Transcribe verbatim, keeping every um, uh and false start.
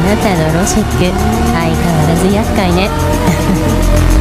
なたのロジック相変わらず厄介ね